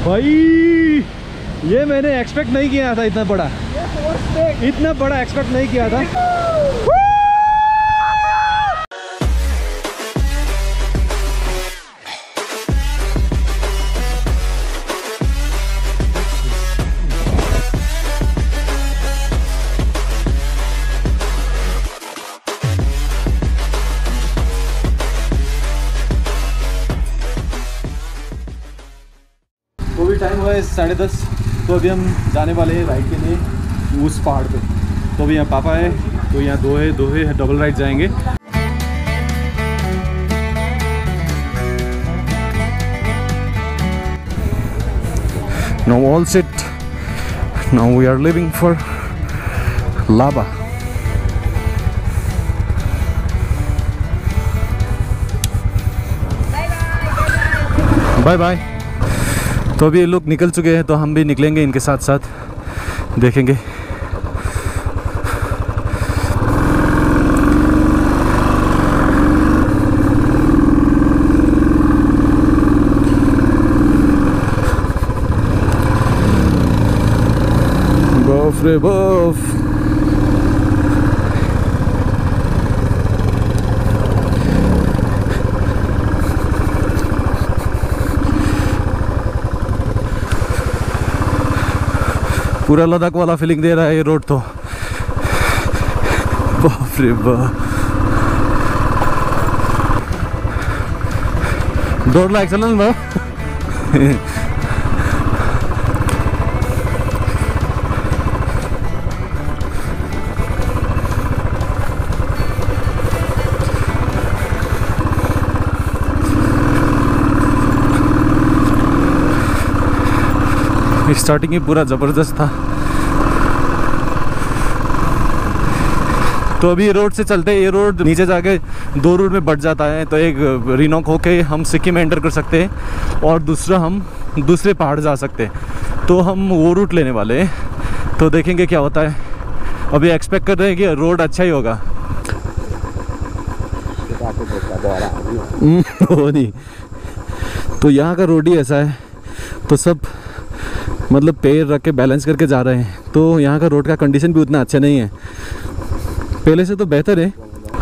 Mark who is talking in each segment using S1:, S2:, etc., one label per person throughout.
S1: भाई ये मैंने एक्सपेक्ट नहीं किया था, इतना बड़ा एक्सपेक्ट नहीं किया था। तो भी टाइम हुआ है 10:30, तो अभी हम जाने वाले हैं राइड के लिए उस पहाड़ पे। तो अभी यहाँ पापा है, तो यहाँ दो है डबल राइड जाएंगे। Now all set. Now we are leaving for Laba. Bye bye. तो अभी ये लोग निकल चुके हैं, तो हम भी निकलेंगे इनके साथ साथ, देखेंगे। बफ रे बफ। पूरा लद्दाख वाला फीलिंग दे रहा है ये रोड तो। बाप रे बाप, डोर ला एक्सलेंट बा। स्टार्टिंग ही पूरा ज़बरदस्त था। तो अभी ये रोड से चलते हैं, ये रोड नीचे जाके 2 रूट में बढ़ जाता है। तो एक रिनोक होके हम सिक्किम एंटर कर सकते हैं और दूसरा हम दूसरे पहाड़ जा सकते हैं। तो हम वो रूट लेने वाले हैं, तो देखेंगे क्या होता है। अभी एक्सपेक्ट कर रहे हैं कि रोड अच्छा ही होगा। वो नहीं, तो यहाँ का रोड ही ऐसा है, तो सब मतलब पैर रख के बैलेंस करके जा रहे हैं। तो यहाँ का रोड का कंडीशन भी उतना अच्छा नहीं है, पहले से तो बेहतर है।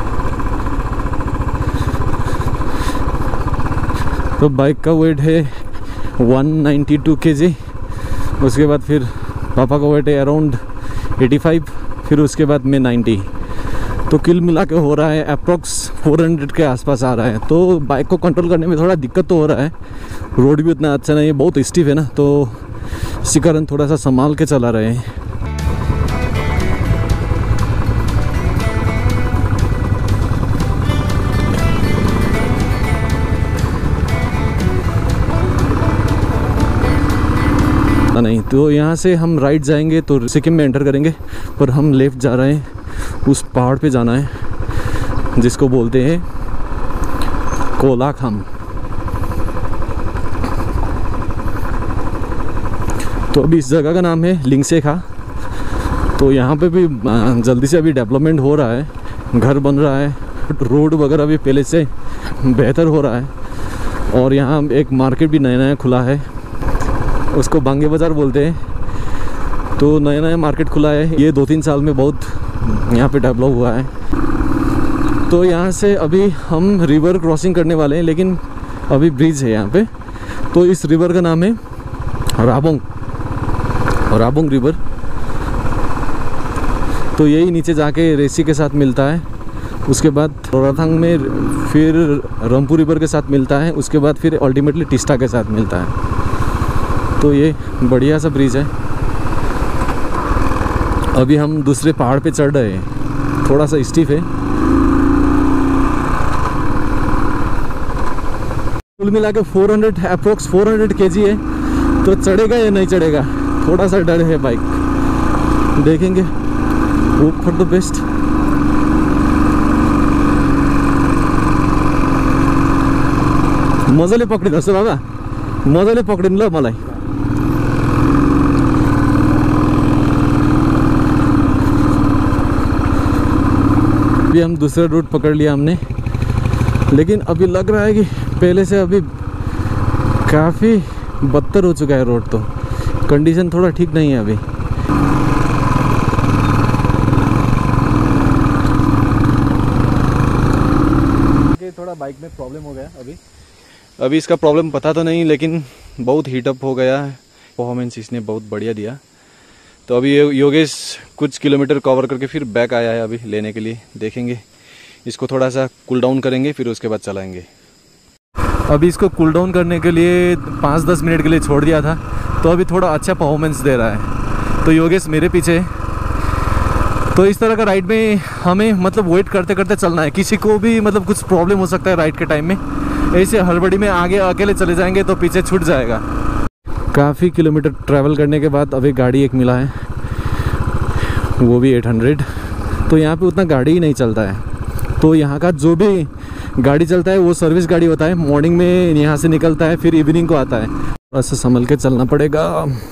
S1: तो बाइक का वेट है 192 kg, उसके बाद फिर पापा का वेट है अराउंड 85, फिर उसके बाद में 90। तो किल मिला के हो रहा है अप्रॉक्स 400 के आसपास आ रहा है। तो बाइक को कंट्रोल करने में थोड़ा दिक्कत तो हो रहा है, रोड भी उतना अच्छा नहीं है, बहुत स्टीफ है ना, तो इसी कारण थोड़ा सा संभाल के चला रहे हैं। नहीं, तो यहाँ से हम राइट जाएंगे तो सिक्किम में एंटर करेंगे, पर हम लेफ्ट जा रहे हैं। उस पहाड़ पे जाना है जिसको बोलते हैं कोलाखाम। तो अभी इस जगह का नाम है लिंगसेखा। तो यहाँ पे भी जल्दी से अभी डेवलपमेंट हो रहा है, घर बन रहा है, रोड वगैरह भी पहले से बेहतर हो रहा है। और यहाँ एक मार्केट भी नया खुला है, उसको बांगे बाज़ार बोलते हैं। तो नया मार्केट खुला है, ये 2-3 साल में बहुत यहाँ पे डेवलप हुआ है। तो यहाँ से अभी हम रिवर क्रॉसिंग करने वाले हैं, लेकिन अभी ब्रिज है यहाँ पे। तो इस रिवर का नाम है राबोंग रिवर। तो यही नीचे जाके रेसी के साथ मिलता है, उसके बाद रोराथांग में फिर रंपू रिवर के साथ मिलता है, उसके बाद फिर अल्टीमेटली टिस्टा के साथ मिलता है। तो ये बढ़िया सा ब्रिज है। अभी हम दूसरे पहाड़ पे चढ़ रहे हैं, थोड़ा सा स्टीफ है। कुल मिला के 400 अप्रोक्स 400 kg है। तो चढ़ेगा या नहीं चढ़ेगा, थोड़ा सा डर है। बाइक देखेंगे, होप फॉर द बेस्ट। मजाले पक्रिनुहोस् बाबा, मजाले पक्रिनु ल मलाई। अभी हम दूसरा रूट पकड़ लिया हमने, लेकिन अभी लग रहा है कि पहले से अभी काफ़ी बदतर हो चुका है रोड, तो कंडीशन थोड़ा ठीक नहीं है अभी। थोड़ा बाइक में प्रॉब्लम हो गया अभी इसका प्रॉब्लम पता तो नहीं, लेकिन बहुत हीटअप हो गया है। परफॉर्मेंस इसने बहुत बढ़िया दिया। तो अभी योगेश कुछ किलोमीटर कवर करके फिर बैक आया है अभी लेने के लिए। देखेंगे इसको, थोड़ा सा कूल डाउन करेंगे, फिर उसके बाद चलाएंगे। अभी इसको कूल डाउन करने के लिए 5-10 मिनट के लिए छोड़ दिया था, तो अभी थोड़ा अच्छा परफॉर्मेंस दे रहा है। तो योगेश मेरे पीछे। तो इस तरह का राइड में हमें मतलब वेट करते करते चलना है। किसी को भी मतलब कुछ प्रॉब्लम हो सकता है राइड के टाइम में, ऐसे हड़बड़ी में आगे अकेले चले जाएंगे तो पीछे छूट जाएगा। काफ़ी किलोमीटर ट्रैवल करने के बाद अभी गाड़ी एक मिला है, वो भी 800। तो यहाँ पे उतना गाड़ी ही नहीं चलता है। तो यहाँ का जो भी गाड़ी चलता है वो सर्विस गाड़ी होता है। मॉर्निंग में यहाँ से निकलता है, फिर इवनिंग को आता है। ऐसे संभल के चलना पड़ेगा,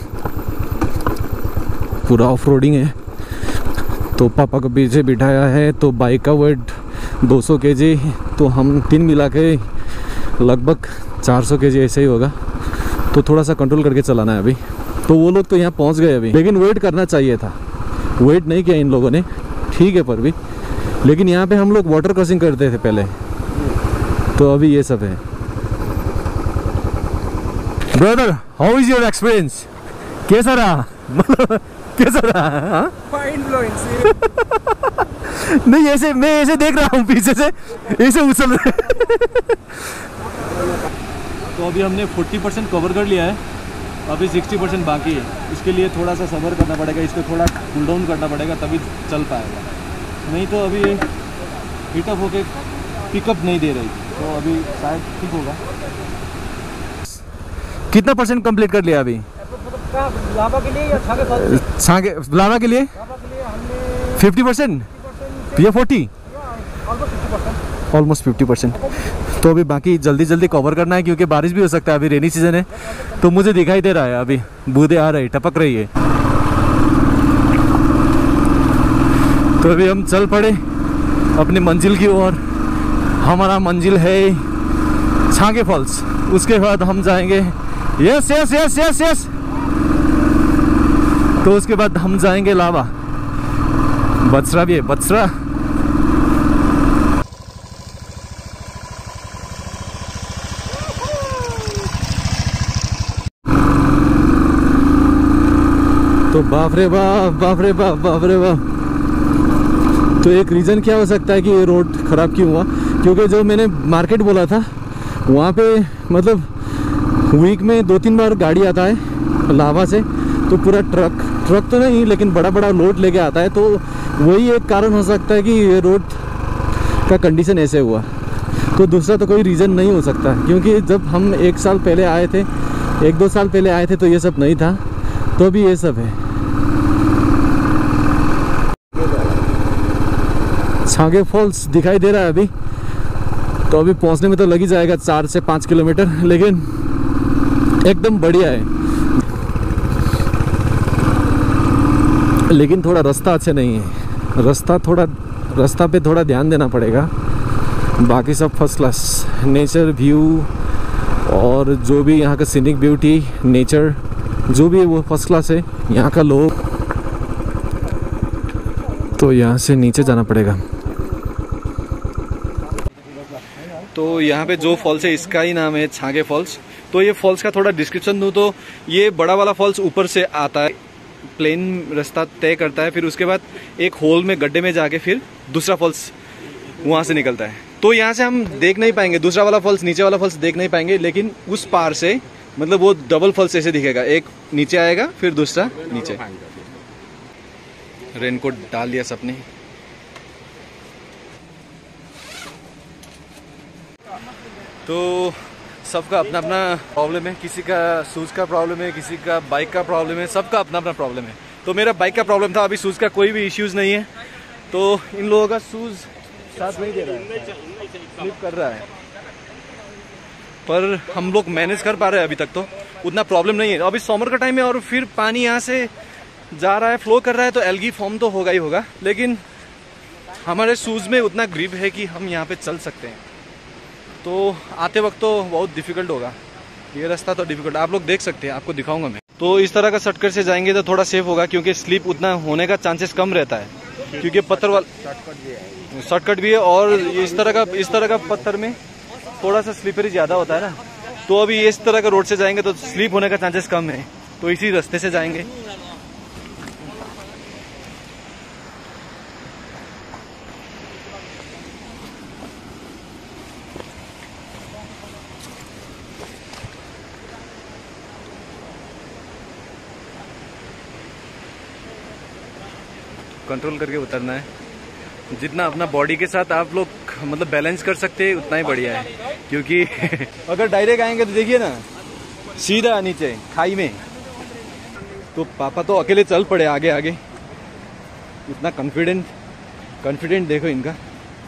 S1: पूरा ऑफ रोडिंग है। तो पापा को पीछे बिठाया है, तो बाइक का वेट 200 kg, तो हम 3 मिला के लगभग 400 kg ऐसे ही होगा। तो थोड़ा सा कंट्रोल करके चलाना है अभी। तो वो लोग तो यहाँ पहुँच गए अभी, लेकिन वेट करना चाहिए था। वेट नहीं किया इन लोगों ने, ठीक है पर भी। लेकिन यहाँ पे हम लोग वाटर क्रॉसिंग करते थे पहले, तो अभी ये सब है। Brother, how is your experience? कैसा रहा? कैसा रहा?
S2: Mind blowing.
S1: नहीं, ऐसे मैं ऐसे देख रहा हूँ पीछे से, ऐसे उछल रहे। तो अभी हमने 40% कवर कर लिया है, अभी 60% बाकी है। इसके लिए थोड़ा सा सब्र करना पड़ेगा, इसको थोड़ा कूल डाउन करना पड़ेगा, तभी चल पाएगा। नहीं तो अभी हीटअप होके पिकअप नहीं दे रही, तो अभी शायद ठीक होगा। कितना परसेंट कंप्लीट कर लिया अभी?
S2: लावा के लिए या
S1: छागे लावा के लिए 50% या 40? ऑलमोस्ट 50%। तो अभी बाकी जल्दी जल्दी कवर करना है, क्योंकि बारिश भी हो सकता है। अभी रेनी सीजन है, तो मुझे दिखाई दे रहा है अभी बूंदे आ रही, टपक रही है। तो अभी हम चल पड़े अपनी मंजिल की ओर। हमारा मंजिल है छागे फॉल्स। उसके बाद हम जाएंगे, yes yes yes yes yes, तो उसके बाद हम जाएंगे लावा। बचरा भी है, बचरा। तो बाप रे बाप, बाप रे बाप, बाप रे बाप। तो एक रीज़न क्या हो सकता है कि ये रोड ख़राब क्यों हुआ? क्योंकि जो मैंने मार्केट बोला था, वहाँ पे मतलब वीक में 2-3 बार गाड़ी आता है लावा से। तो पूरा ट्रक तो नहीं, लेकिन बड़ा बड़ा लोड लेके आता है। तो वही एक कारण हो सकता है कि ये रोड का कंडीशन ऐसे हुआ। तो दूसरा तो कोई रीज़न नहीं हो सकता, क्योंकि जब हम 1 साल पहले आए थे, 1-2 साल पहले आए थे, तो ये सब नहीं था। तो अभी ये सब है। छागे फॉल्स दिखाई दे रहा है अभी। तो अभी पहुंचने में तो लग ही जाएगा 4 से 5 किलोमीटर, लेकिन एकदम बढ़िया है। लेकिन थोड़ा रास्ता अच्छा नहीं है। रास्ता पे थोड़ा ध्यान देना पड़ेगा। बाकी सब फर्स्ट क्लास। नेचर व्यू और जो भी यहाँ का सीनिक ब्यूटी, नेचर जो भी है वो फर्स्ट क्लास है। यहाँ का लोग, तो यहाँ से नीचे जाना पड़ेगा। तो यहाँ पे जो फॉल्स है इसका ही नाम है छागे फॉल्स। तो ये फॉल्स का थोड़ा डिस्क्रिप्शन दूँ तो ये बड़ा वाला फॉल्स ऊपर से आता है, प्लेन रास्ता तय करता है, फिर उसके बाद एक होल में गड्ढे में जाके फिर दूसरा फॉल्स वहाँ से निकलता है। तो यहाँ से हम देख नहीं पाएंगे दूसरा वाला फॉल्स, नीचे वाला फॉल्स देख नहीं पाएंगे, लेकिन उस पार से मतलब वो डबल फॉल्स ऐसे दिखेगा, एक नीचे आएगा फिर दूसरा नीचे। रेनकोट डाल दिया सबने। तो सबका अपना अपना प्रॉब्लम है, किसी का शूज़ का प्रॉब्लम है, किसी का बाइक का प्रॉब्लम है, सबका अपना अपना प्रॉब्लम है। तो मेरा बाइक का प्रॉब्लम था, अभी शूज़ का कोई भी इश्यूज़ नहीं है। तो इन लोगों का शूज़ साथ नहीं दे रहा है, स्लिप कर रहा है, पर हम लोग मैनेज कर पा रहे हैं। अभी तक तो उतना प्रॉब्लम नहीं है। अभी समर का टाइम है और फिर पानी यहाँ से जा रहा है, फ्लो कर रहा है, तो एल्गी फॉर्म तो होगा ही होगा, लेकिन हमारे शूज़ में उतना ग्रिप है कि हम यहाँ पे चल सकते हैं। तो आते वक्त तो बहुत डिफ़िकल्ट होगा, ये रास्ता तो डिफिकल्ट, आप लोग देख सकते हैं, आपको दिखाऊंगा मैं। तो इस तरह का शॉर्टकट से जाएंगे तो थोड़ा सेफ होगा, क्योंकि स्लिप उतना होने का चांसेस कम रहता है, क्योंकि पत्थर वाला शॉर्टकट भी है और इस तरह का पत्थर में थोड़ा सा स्लिपरी ज़्यादा होता है ना। तो अभी इस तरह का रोड से जाएंगे तो स्लिप होने का चांसेस कम है, तो इसी रास्ते से जाएंगे। कंट्रोल करके उतरना है, जितना अपना बॉडी के साथ आप लोग मतलब बैलेंस कर सकते हैं उतना ही बढ़िया है, क्योंकि अगर डायरेक्ट आएंगे तो देखिए ना सीधा नीचे खाई में। तो पापा तो अकेले चल पड़े आगे आगे, इतना कॉन्फिडेंट देखो इनका,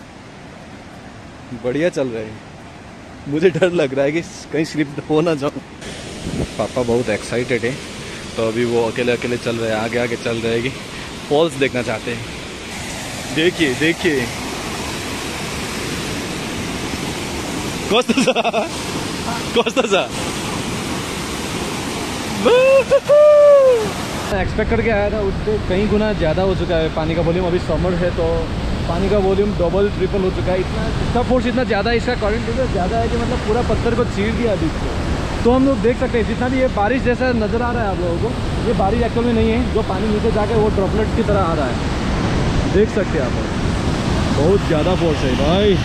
S1: बढ़िया चल रहे हैं। मुझे डर लग रहा है कि कहीं स्लिप हो ना जाऊं। पापा बहुत एक्साइटेड है, तो अभी वो अकेले चल रहे हैं, आगे चल रहे हैं कि फॉल्स देखना चाहते हैं। देखिए एक्सपेक्ट करके आया था, उससे कहीं गुना ज़्यादा हो चुका है पानी का वॉल्यूम। अभी समर है तो पानी का वॉल्यूम डबल ट्रिपल हो चुका है। इसका फोर्स इतना ज़्यादा है, इसका करंट इतना ज़्यादा है कि मतलब पूरा पत्थर को चीर दिया अभी इसको। तो हम लोग देख सकते हैं जितना भी ये बारिश जैसा नज़र आ रहा है आप लोगों को, ये बारिश एक्चुअल में नहीं है, जो पानी नीचे जाके वो ड्रॉपलेट्स की तरह आ रहा है। देख सकते हैं आप, बहुत ज़्यादा फोर्स है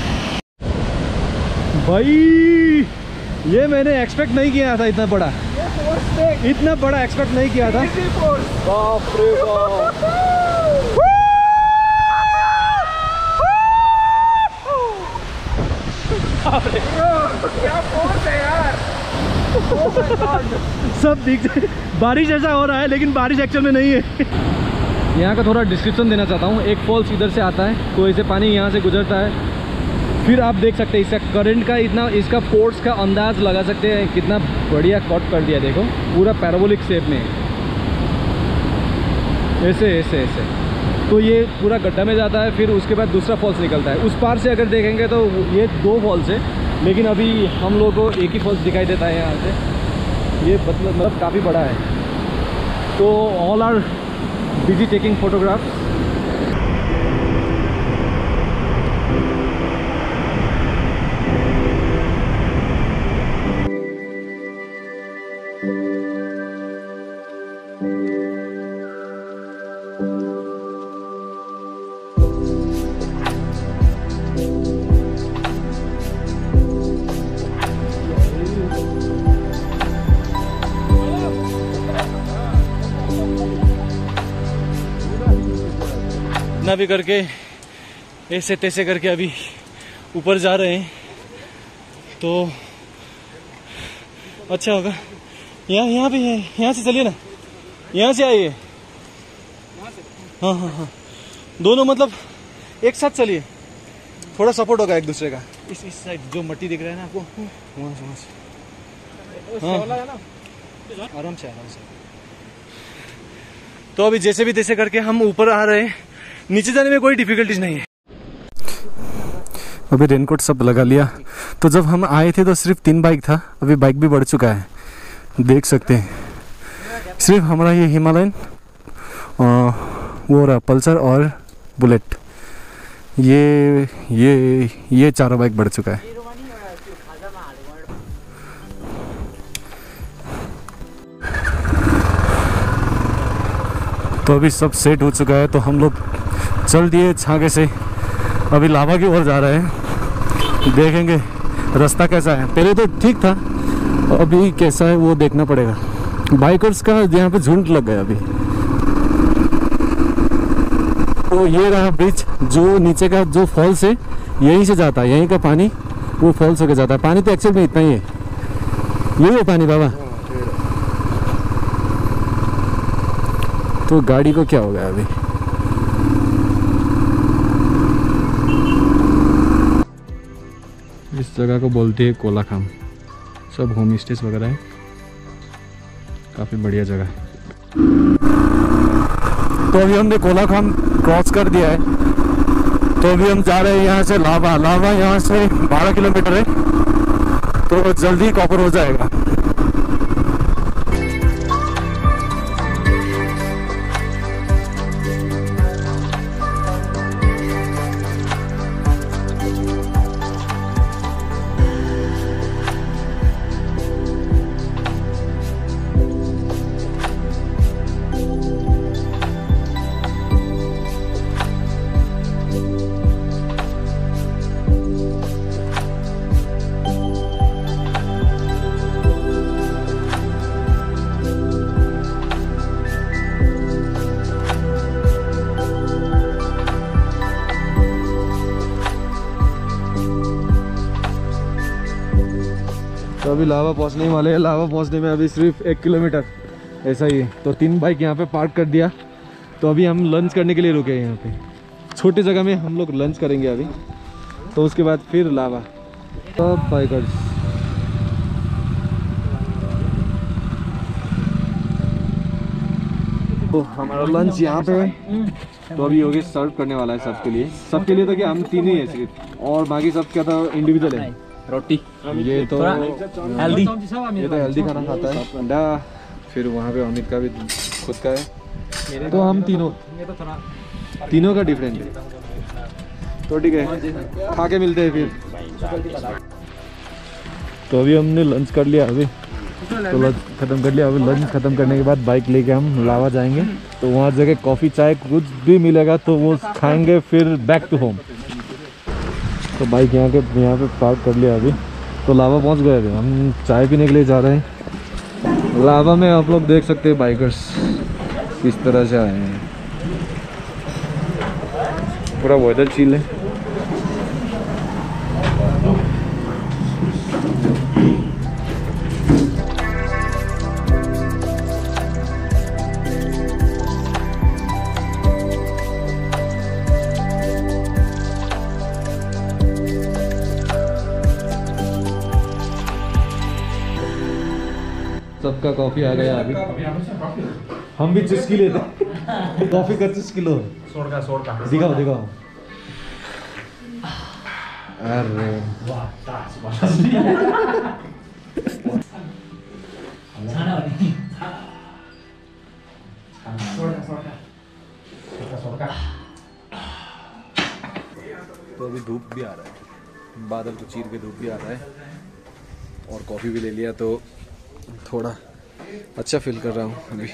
S1: भाई। ये मैंने एक्सपेक्ट नहीं किया था, इतना बड़ा एक्सपेक्ट नहीं किया था। बाप रे बाप,
S2: क्या फोर्स है यार।
S1: सब दिख जाए, बारिश ऐसा हो रहा है लेकिन बारिश एक्चुअल में नहीं है। यहाँ का थोड़ा डिस्क्रिप्शन देना चाहता हूँ। एक फॉल्स इधर से आता है, तो ऐसे पानी यहाँ से गुजरता है, फिर आप देख सकते हैं इसका करंट का इतना, इसका फोर्स का अंदाज लगा सकते हैं कितना बढ़िया कट कर दिया। देखो पूरा पैराबोलिक शेप में, ऐसे तो ये पूरा गड्ढा में जाता है, फिर उसके बाद दूसरा फॉल्स निकलता है। उस पार से अगर देखेंगे तो ये 2 फॉल्स है, लेकिन अभी हम लोगों को एक ही फॉल्स दिखाई देता है यहाँ से। ये मतलब काफ़ी बड़ा है। तो all are busy taking photographs. इतना भी करके ऐसे तैसे करके अभी ऊपर जा रहे हैं, तो अच्छा होगा। यहाँ भी है, यहाँ से चलिए ना, यहाँ से आइए। हाँ, दोनों मतलब एक साथ चलिए, थोड़ा सपोर्ट होगा एक दूसरे का। इस साइड जो मट्टी दिख रहा है ना आपको, वहाँ से हाँ, आराम से। तो अभी जैसे भी तैसे करके हम ऊपर आ रहे हैं, नीचे जाने में कोई डिफिकल्टीज नहीं है। अभी रेनकोट सब लगा लिया। तो जब हम आए थे तो सिर्फ 3 बाइक था, अभी बाइक भी बढ़ चुका है, देख सकते हैं। सिर्फ हमारा ये हिमालयन, वो रहा पल्सर और बुलेट, ये 4 बाइक बढ़ चुका है। तो अभी सब सेट हो चुका है, तो हम लोग चल दिए छागे से, अभी लावा की ओर जा रहे हैं। देखेंगे रास्ता कैसा है, पहले तो ठीक था, अभी कैसा है वो देखना पड़ेगा। बाइकर्स का यहाँ पे झुंड लग गया अभी। तो ये रहा ब्रिज, जो नीचे का जो फॉल्स है यहीं से जाता है, यहीं का पानी वो फॉल्स होकर जाता है। पानी तो एक्चुअल में इतना ही है, यही है पानी बाबा। तो गाड़ी को क्या हो गया अभी। इस जगह को बोलते हैं कोलाखाम, सब होम स्टेज वगैरह है, काफ़ी बढ़िया जगह है। तो अभी हमने कोलाखाम क्रॉस कर दिया है, तो अभी हम जा रहे हैं यहाँ से लावा यहाँ से 12 किलोमीटर है, तो जल्दी कवर हो जाएगा। तो अभी लावा पहुंचने ही वाले हैं। लावा पहुंचने में अभी सिर्फ 1 किलोमीटर ऐसा ही है। तो 3 बाइक यहाँ पे पार्क कर दिया। तो अभी हम लंच करने के लिए रुके हैं यहाँ पे। छोटी जगह में हम लोग लंच करेंगे अभी, तो उसके बाद फिर लावा। सब बाइकर्स तो हमारा लंच यहाँ पे है। तो अभी योगेश सर्व करने वाला है सबके लिए। सबके लिए तो क्या, हम 3 ही है सिर्फ, और बाकी सब क्या तो इंडिविजुअल है।
S2: रोटी
S1: ये तो
S2: हेल्दी,
S1: ये तो हेल्दी खाना खाता है। अंडा, फिर वहाँ पे अमित का भी खुद का है। तो हम तीनों का डिफरेंट है। तो ठीक है, खा के मिलते हैं फिर। तो अभी हमने लंच कर लिया। अभी तो लंच ख़त्म कर लिया। अभी लंच ख़त्म करने के बाद बाइक लेके हम लावा जाएंगे। तो वहाँ जगह कॉफ़ी चाय कुछ भी मिलेगा तो वो खाएंगे, फिर बैक टू होम। तो बाइक यहाँ पे पार्क कर लिया अभी। तो लावा पहुँच गए थे, हम चाय पीने के लिए जा रहे हैं। लावा में आप लोग देख सकते हैं बाइकर्स किस तरह से आए हैं। पूरा वेदर चिल है। सबका कॉफी आ गया अभी। हम भी चुस्की लेते हैं। कॉफी का चुस्की लो। दिखाओ दिखाओ। अरे तो अभी धूप भी आ रहा है, बादल को चीर के धूप भी आ रहा है, और कॉफ़ी भी ले लिया तो थोड़ा अच्छा फील कर रहा हूँ अभी।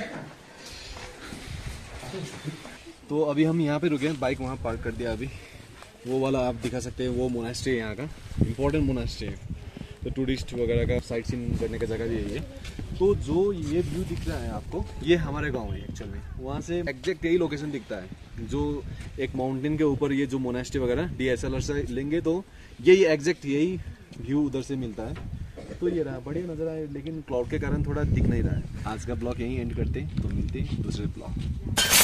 S1: तो अभी हम यहाँ पे रुके हैं, बाइक वहाँ पार्क कर दिया। अभी वो वाला आप दिखा सकते हैं, वो मोनास्ट्री है यहाँ का, इम्पोर्टेंट मोनास्ट्री है। तो टूरिस्ट वगैरह का साइट सीइंग करने का जगह भी यही है। तो जो ये व्यू दिख रहा है आपको, ये हमारे गांव है एक्चुअल में। वहाँ से एग्जैक्ट यही लोकेशन दिखता है, जो एक माउंटेन के ऊपर ये जो मोनास्ट्री वगैरह DSLR से लेंगे तो यही एग्जैक्ट यही व्यू उधर से मिलता है। तो ये रहा, बढ़िया नज़र आए, लेकिन क्लाउड के कारण थोड़ा दिख नहीं रहा है। आज का ब्लॉग यहीं एंड करते, तो मिलते दूसरे ब्लॉग।